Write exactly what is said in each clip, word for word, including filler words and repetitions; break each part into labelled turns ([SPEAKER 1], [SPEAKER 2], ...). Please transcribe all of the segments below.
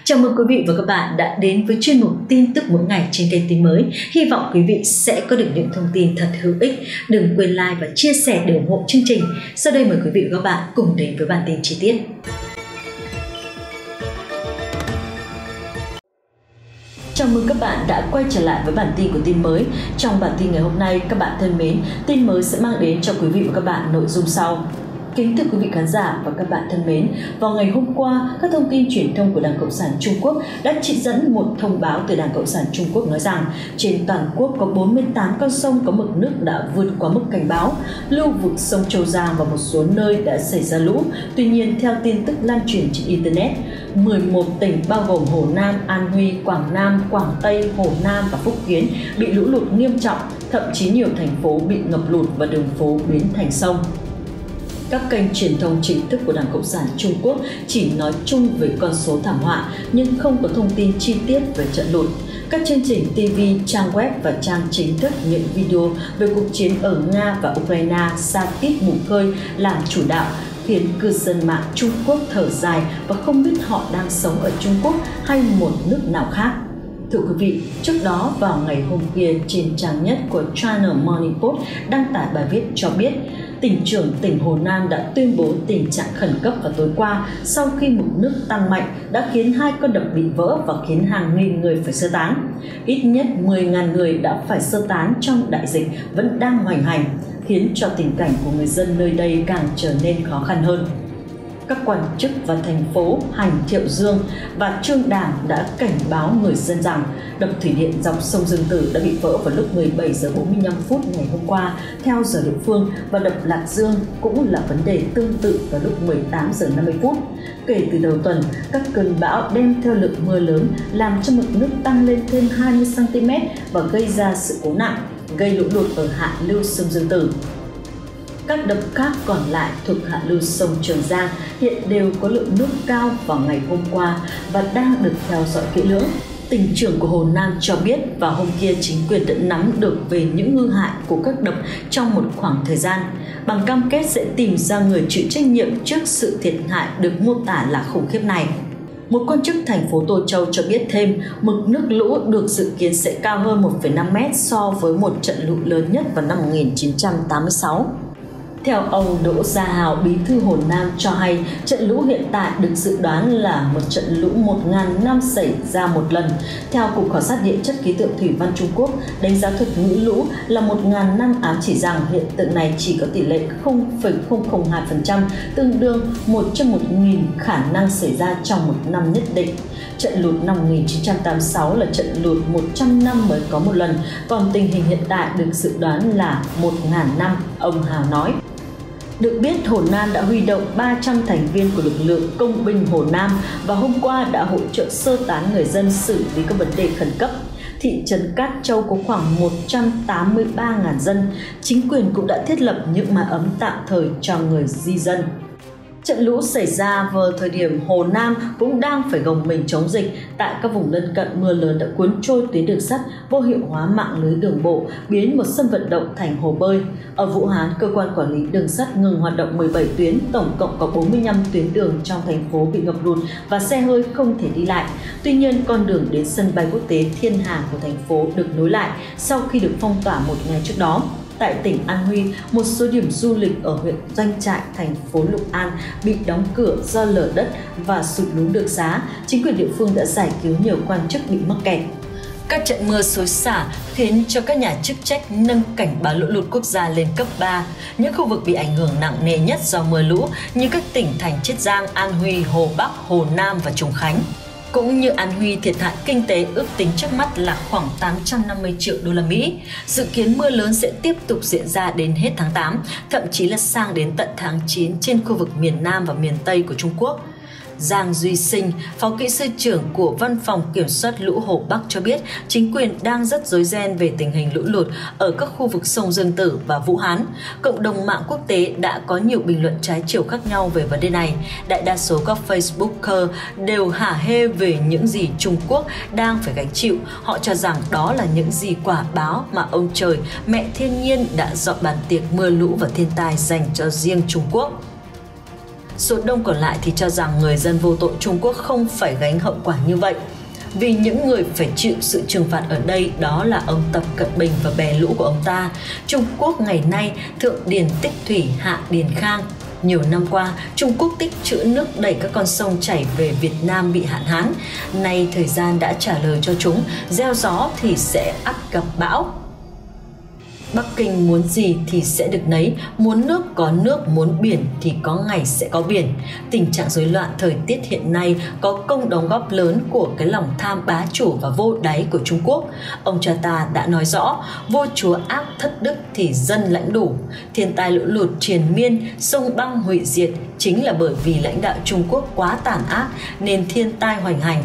[SPEAKER 1] Chào mừng quý vị và các bạn đã đến với chuyên mục tin tức mỗi ngày trên kênh Tin Mới. Hy vọng quý vị sẽ có được những thông tin thật hữu ích. Đừng quên like và chia sẻ để ủng hộ chương trình. Sau đây mời quý vị và các bạn cùng đến với bản tin chi tiết. Chào mừng các bạn đã quay trở lại với bản tin của Tin Mới. Trong bản tin ngày hôm nay, các bạn thân mến, Tin Mới sẽ mang đến cho quý vị và các bạn nội dung sau. Kính thưa quý vị khán giả và các bạn thân mến, vào ngày hôm qua, các thông tin truyền thông của Đảng Cộng sản Trung Quốc đã trích dẫn một thông báo từ Đảng Cộng sản Trung Quốc nói rằng trên toàn quốc có bốn mươi tám con sông có mực nước đã vượt quá mức cảnh báo, lưu vực sông Châu Giang và một số nơi đã xảy ra lũ. Tuy nhiên, theo tin tức lan truyền trên Internet, mười một tỉnh bao gồm Hồ Nam, An Huy, Quảng Nam, Quảng Tây, Hồ Nam và Phúc Kiến bị lũ lụt nghiêm trọng, thậm chí nhiều thành phố bị ngập lụt và đường phố biến thành sông. Các kênh truyền thông chính thức của Đảng Cộng sản Trung Quốc chỉ nói chung về con số thảm họa nhưng không có thông tin chi tiết về trận lụt. Các chương trình ti vi, trang web và trang chính thức những video về cuộc chiến ở Nga và Ukraine sa tít mù khơi làm chủ đạo, khiến cư dân mạng Trung Quốc thở dài và không biết họ đang sống ở Trung Quốc hay một nước nào khác. Thưa quý vị, trước đó vào ngày hôm kia trên trang nhất của China Morning Post đăng tải bài viết cho biết tỉnh trưởng tỉnh Hồ Nam đã tuyên bố tình trạng khẩn cấp vào tối qua sau khi mực nước tăng mạnh đã khiến hai con đập bị vỡ và khiến hàng nghìn người phải sơ tán. Ít nhất mười nghìn người đã phải sơ tán trong đại dịch vẫn đang hoành hành, khiến cho tình cảnh của người dân nơi đây càng trở nên khó khăn hơn. Các quan chức và thành phố Hành Thiệu Dương và Trương Đàng đã cảnh báo người dân rằng đập thủy điện dọc sông Dương Tử đã bị vỡ vào lúc mười bảy giờ bốn mươi lăm phút ngày hôm qua theo giờ địa phương, và đập Lạc Dương cũng là vấn đề tương tự vào lúc mười tám giờ năm mươi phút. Kể từ đầu tuần, các cơn bão đem theo lượng mưa lớn làm cho mực nước tăng lên thêm hai mươi xăng ti mét và gây ra sự cố nặng, gây lũ lụt ở hạ lưu sông Dương Tử. Các đập khác còn lại thuộc hạ lưu sông Trường Giang hiện đều có lượng nước cao vào ngày hôm qua và đang được theo dõi kỹ lưỡng. Tỉnh trưởng của Hồ Nam cho biết vào hôm kia chính quyền đã nắm được về những hư hại của các đập trong một khoảng thời gian, bằng cam kết sẽ tìm ra người chịu trách nhiệm trước sự thiệt hại được mô tả là khủng khiếp này. Một quan chức thành phố Tô Châu cho biết thêm, mực nước lũ được dự kiến sẽ cao hơn một phẩy năm mét so với một trận lũ lớn nhất vào năm một nghìn chín trăm tám mươi sáu. Theo ông Đỗ Gia Hào, bí thư Hồ Nam cho hay, trận lũ hiện tại được dự đoán là một trận lũ một nghìn năm xảy ra một lần. Theo Cục Khảo sát Địa chất Ký tượng Thủy văn Trung Quốc, đánh giá thuật ngữ lũ là một nghìn năm ám chỉ rằng hiện tượng này chỉ có tỷ lệ không phẩy không không hai phần trăm, tương đương một trong một nghìn khả năng xảy ra trong một năm nhất định. Trận lụt năm một nghìn chín trăm tám mươi sáu là trận lụt một trăm năm mới có một lần, còn tình hình hiện tại được dự đoán là một nghìn năm, ông Hào nói. Được biết, Hồ Nam đã huy động ba trăm thành viên của lực lượng công binh Hồ Nam và hôm qua đã hỗ trợ sơ tán người dân xử lý các vấn đề khẩn cấp. Thị trấn Cát Châu có khoảng một trăm tám mươi ba nghìn dân. Chính quyền cũng đã thiết lập những mái ấm tạm thời cho người di dân. Trận lũ xảy ra vào thời điểm Hồ Nam cũng đang phải gồng mình chống dịch. Tại các vùng lân cận, mưa lớn đã cuốn trôi tuyến đường sắt, vô hiệu hóa mạng lưới đường bộ, biến một sân vận động thành hồ bơi. Ở Vũ Hán, cơ quan quản lý đường sắt ngừng hoạt động mười bảy tuyến, tổng cộng có bốn mươi lăm tuyến đường trong thành phố bị ngập lụt và xe hơi không thể đi lại. Tuy nhiên, con đường đến sân bay quốc tế Thiên Hà của thành phố được nối lại sau khi được phong tỏa một ngày trước đó. Tại tỉnh An Huy, một số điểm du lịch ở huyện Doanh Trại, thành phố Lục An bị đóng cửa do lở đất và sụt lún đường xá. Chính quyền địa phương đã giải cứu nhiều quan chức bị mắc kẹt. Các trận mưa xối xả khiến cho các nhà chức trách nâng cảnh báo lũ lụt quốc gia lên cấp ba. Những khu vực bị ảnh hưởng nặng nề nhất do mưa lũ như các tỉnh thành Chiết Giang, An Huy, Hồ Bắc, Hồ Nam và Trùng Khánh. Cũng như An Huy, thiệt hại kinh tế ước tính trước mắt là khoảng tám trăm năm mươi triệu đô la Mỹ. Dự kiến mưa lớn sẽ tiếp tục diễn ra đến hết tháng tám, thậm chí là sang đến tận tháng chín trên khu vực miền Nam và miền Tây của Trung Quốc. Giang Duy Sinh, Phó Kỹ sư trưởng của Văn phòng Kiểm soát lũ Hồ Bắc cho biết chính quyền đang rất rối ren về tình hình lũ lụt ở các khu vực sông Dương Tử và Vũ Hán. Cộng đồng mạng quốc tế đã có nhiều bình luận trái chiều khác nhau về vấn đề này. Đại đa số các Facebooker đều hả hê về những gì Trung Quốc đang phải gánh chịu. Họ cho rằng đó là những gì quả báo mà ông trời, mẹ thiên nhiên đã dọn bàn tiệc mưa lũ và thiên tai dành cho riêng Trung Quốc. Số đông còn lại thì cho rằng người dân vô tội Trung Quốc không phải gánh hậu quả như vậy. Vì những người phải chịu sự trừng phạt ở đây đó là ông Tập Cận Bình và bè lũ của ông ta. Trung Quốc ngày nay thượng điền tích thủy, hạ điền khang. Nhiều năm qua, Trung Quốc tích trữ nước đẩy các con sông chảy về Việt Nam bị hạn hán. Nay thời gian đã trả lời cho chúng, gieo gió thì sẽ ắt gặp bão. Bắc Kinh muốn gì thì sẽ được nấy, muốn nước có nước, muốn biển thì có ngày sẽ có biển. Tình trạng rối loạn thời tiết hiện nay có công đóng góp lớn của cái lòng tham bá chủ và vô đáy của Trung Quốc. Ông cha ta đã nói rõ, vua chúa ác thất đức thì dân lãnh đủ. Thiên tai lũ lụt triền miên, sông băng hủy diệt chính là bởi vì lãnh đạo Trung Quốc quá tàn ác nên thiên tai hoành hành.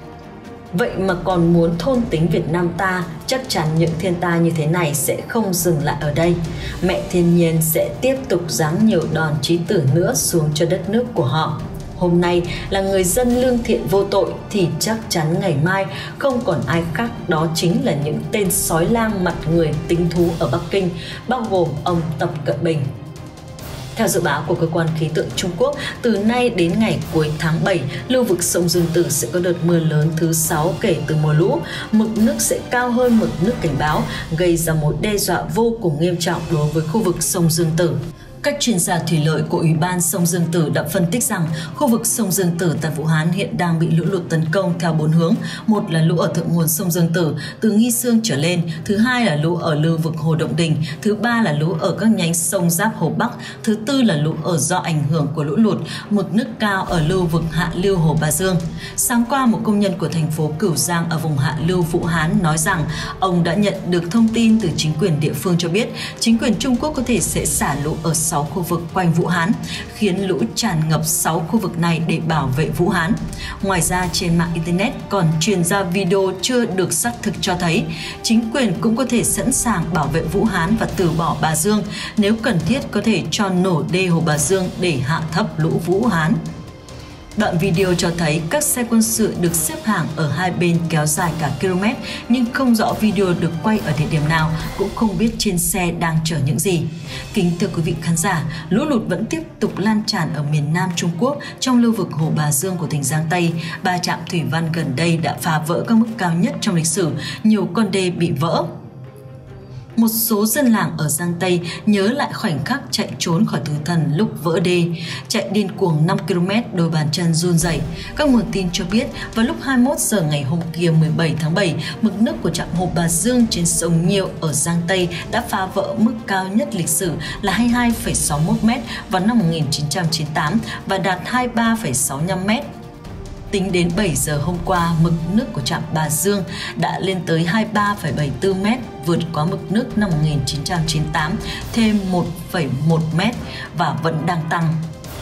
[SPEAKER 1] Vậy mà còn muốn thôn tính Việt Nam ta, chắc chắn những thiên tai như thế này sẽ không dừng lại ở đây. Mẹ thiên nhiên sẽ tiếp tục giáng nhiều đòn chí tử nữa xuống cho đất nước của họ. Hôm nay là người dân lương thiện vô tội thì chắc chắn ngày mai không còn ai khác, đó chính là những tên sói lang mặt người tính thú ở Bắc Kinh, bao gồm ông Tập Cận Bình. Theo dự báo của cơ quan khí tượng Trung Quốc, từ nay đến ngày cuối tháng bảy, lưu vực sông Dương Tử sẽ có đợt mưa lớn thứ sáu kể từ mùa lũ. Mực nước sẽ cao hơn mực nước cảnh báo, gây ra mối đe dọa vô cùng nghiêm trọng đối với khu vực sông Dương Tử. Các chuyên gia thủy lợi của Ủy ban sông Dương Tử đã phân tích rằng khu vực sông Dương Tử tại Vũ Hán hiện đang bị lũ lụt tấn công theo bốn hướng. Một là lũ ở thượng nguồn sông Dương Tử từ Nghi Sương trở lên, thứ hai là lũ ở lưu vực Hồ Động Đình, thứ ba là lũ ở các nhánh sông giáp Hồ Bắc, thứ tư là lũ ở do ảnh hưởng của lũ lụt, mực nước cao ở lưu vực hạ lưu Hồ Bà Dương. Sáng qua, một công nhân của thành phố Cửu Giang ở vùng hạ lưu Vũ Hán nói rằng ông đã nhận được thông tin từ chính quyền địa phương cho biết chính quyền Trung Quốc có thể sẽ xả lũ ở sáu khu vực quanh Vũ Hán, khiến lũ tràn ngập sáu khu vực này để bảo vệ Vũ Hán. Ngoài ra, trên mạng Internet còn truyền ra video chưa được xác thực cho thấy chính quyền cũng có thể sẵn sàng bảo vệ Vũ Hán và từ bỏ Bà Dương, nếu cần thiết có thể cho nổ đê Hồ Bà Dương để hạ thấp lũ Vũ Hán. Đoạn video cho thấy các xe quân sự được xếp hàng ở hai bên kéo dài cả km, nhưng không rõ video được quay ở địa điểm nào, cũng không biết trên xe đang chở những gì. Kính thưa quý vị khán giả, lũ lụt vẫn tiếp tục lan tràn ở miền Nam Trung Quốc trong lưu vực Hồ Bà Dương của tỉnh Giang Tây. Ba trạm thủy văn gần đây đã phá vỡ các mức cao nhất trong lịch sử, nhiều con đê bị vỡ. Một số dân làng ở Giang Tây nhớ lại khoảnh khắc chạy trốn khỏi tử thần lúc vỡ đê, chạy điên cuồng năm ki lô mét, đôi bàn chân run rẩy. Các nguồn tin cho biết vào lúc hai mươi mốt giờ ngày hôm kia mười bảy tháng bảy, mực nước của trạm Hồ Bà Dương trên sông Nhiêu ở Giang Tây đã phá vỡ mức cao nhất lịch sử là hai mươi hai phẩy sáu mươi mốt mét vào năm một nghìn chín trăm chín mươi tám và đạt hai mươi ba phẩy sáu mươi lăm mét. Tính đến bảy giờ hôm qua, mực nước của trạm Bà Dương đã lên tới hai mươi ba phẩy bảy mươi tư mét, vượt quá mực nước năm một nghìn chín trăm chín mươi tám thêm một phẩy một mét và vẫn đang tăng.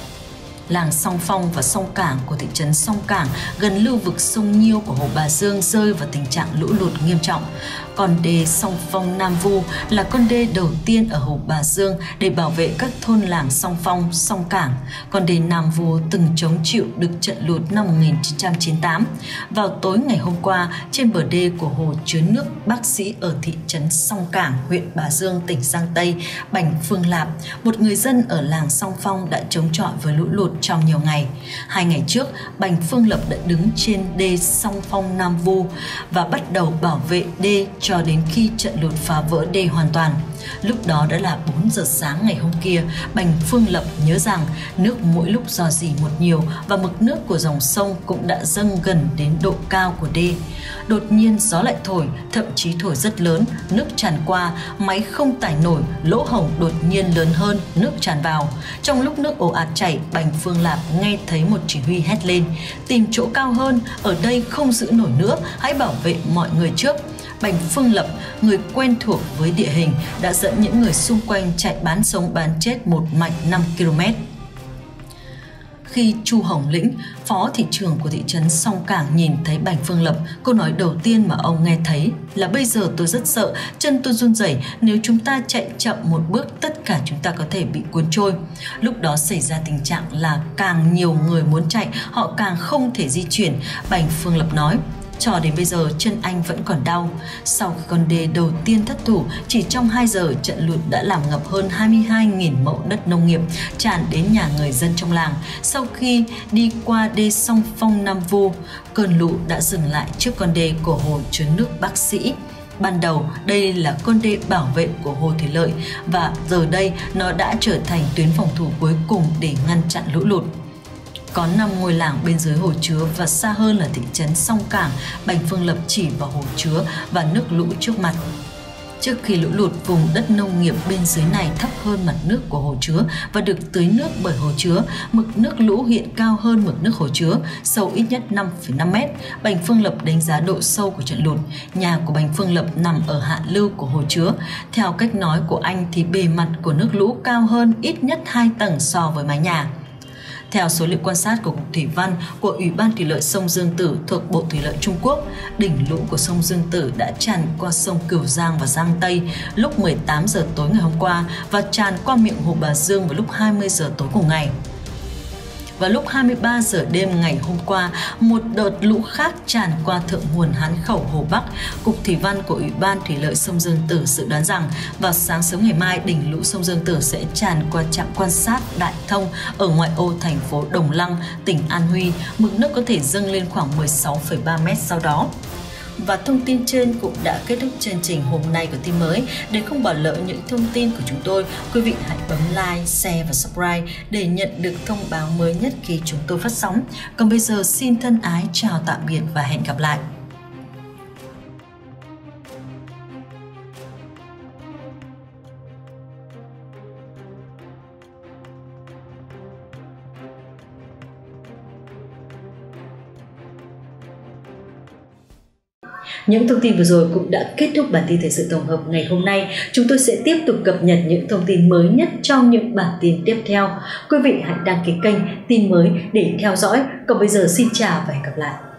[SPEAKER 1] Làng Song Phong và Song Cảng của thị trấn Song Cảng gần lưu vực sông Nhiêu của Hồ Bà Dương rơi vào tình trạng lũ lụt nghiêm trọng. Con đê Song Phong Nam Vu là con đê đầu tiên ở Hồ Bà Dương để bảo vệ các thôn làng Song Phong, Song Cảng. Con đê Nam Vu từng chống chịu được trận lụt năm một nghìn chín trăm chín mươi tám. Vào tối ngày hôm qua, trên bờ đê của hồ chứa nước Bác Sĩ ở thị trấn Song Cảng, huyện Bà Dương, tỉnh Giang Tây, Bành Phương Lạp, một người dân ở làng Song Phong đã chống chọi với lũ lụt trong nhiều ngày. Hai ngày trước, Bành Phương Lập đã đứng trên đê Song Phong Nam Vu và bắt đầu bảo vệ đê cho đến khi trận lụt phá vỡ đê hoàn toàn. Lúc đó đã là bốn giờ sáng ngày hôm kia, Bành Phương Lập nhớ rằng nước mỗi lúc rò rỉ một nhiều và mực nước của dòng sông cũng đã dâng gần đến độ cao của đê. Đột nhiên gió lại thổi, thậm chí thổi rất lớn, nước tràn qua, máy không tải nổi, lỗ hổng đột nhiên lớn hơn, nước tràn vào. Trong lúc nước ồ ạt chảy, Bành Phương Lạp nghe thấy một chỉ huy hét lên: "Tìm chỗ cao hơn, ở đây không giữ nổi nữa, hãy bảo vệ mọi người trước." Bành Phương Lập, người quen thuộc với địa hình, đã dẫn những người xung quanh chạy bán sống bán chết một mạch năm ki lô mét. Khi Chu Hồng Lĩnh, phó thị trưởng của thị trấn Song Cảng nhìn thấy Bành Phương Lập, câu nói đầu tiên mà ông nghe thấy là: "Bây giờ tôi rất sợ, chân tôi run rẩy, nếu chúng ta chạy chậm một bước tất cả chúng ta có thể bị cuốn trôi." Lúc đó xảy ra tình trạng là càng nhiều người muốn chạy, họ càng không thể di chuyển. Bành Phương Lập nói: Cho đến bây giờ chân anh vẫn còn đau. Sau khi con đê đầu tiên thất thủ, chỉ trong hai giờ trận lụt đã làm ngập hơn hai mươi hai nghìn mẫu đất nông nghiệp, tràn đến nhà người dân trong làng. Sau khi đi qua đê song Phong Nam Vu, cơn lũ đã dừng lại trước con đê của hồ chứa nước Bác Sĩ. Ban đầu, đây là con đê bảo vệ của hồ thủy lợi và giờ đây nó đã trở thành tuyến phòng thủ cuối cùng để ngăn chặn lũ lụt. Có năm ngôi làng bên dưới hồ chứa và xa hơn là thị trấn Song Cảng, Bành Phương Lập chỉ vào hồ chứa và nước lũ trước mặt. Trước khi lũ lụt, vùng đất nông nghiệp bên dưới này thấp hơn mặt nước của hồ chứa và được tưới nước bởi hồ chứa. Mực nước lũ hiện cao hơn mực nước hồ chứa, sâu ít nhất năm phẩy năm mét. Bành Phương Lập đánh giá độ sâu của trận lụt. Nhà của Bành Phương Lập nằm ở hạ lưu của hồ chứa. Theo cách nói của anh thì bề mặt của nước lũ cao hơn ít nhất hai tầng so với mái nhà. Theo số liệu quan sát của Cục Thủy văn của Ủy ban Thủy lợi sông Dương Tử thuộc Bộ Thủy lợi Trung Quốc, đỉnh lũ của sông Dương Tử đã tràn qua sông Cửu Giang và Giang Tây lúc mười tám giờ tối ngày hôm qua và tràn qua miệng hồ Bà Dương vào lúc hai mươi giờ tối cùng ngày. Vào lúc hai mươi ba giờ đêm ngày hôm qua, một đợt lũ khác tràn qua thượng nguồn Hán Khẩu Hồ Bắc. Cục Thủy văn của Ủy ban Thủy lợi sông Dương Tử dự đoán rằng vào sáng sớm ngày mai, đỉnh lũ sông Dương Tử sẽ tràn qua trạm quan sát Đại Thông ở ngoại ô thành phố Đồng Lăng, tỉnh An Huy. Mực nước có thể dâng lên khoảng mười sáu phẩy ba mét sau đó. Và thông tin trên cũng đã kết thúc chương trình hôm nay của Tin Mới. Để không bỏ lỡ những thông tin của chúng tôi, quý vị hãy bấm like, share và subscribe để nhận được thông báo mới nhất khi chúng tôi phát sóng. Còn bây giờ xin thân ái chào tạm biệt và hẹn gặp lại. Những thông tin vừa rồi cũng đã kết thúc bản tin thời sự tổng hợp ngày hôm nay. Chúng tôi sẽ tiếp tục cập nhật những thông tin mới nhất trong những bản tin tiếp theo. Quý vị hãy đăng ký kênh Tin Mới để theo dõi. Còn bây giờ xin chào và hẹn gặp lại.